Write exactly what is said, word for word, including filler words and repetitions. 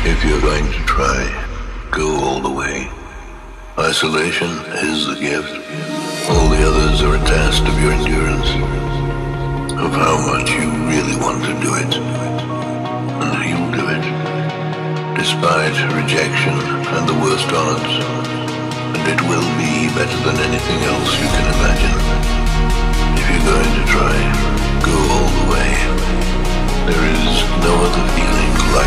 If you're going to try, go all the way. Isolation is the gift. All the others are a test of your endurance, of how much you really want to do it. And you'll do it, despite rejection and the worst odds. And it will be better than anything else you can imagine. If you're going to try, go all the way. There is no other feeling like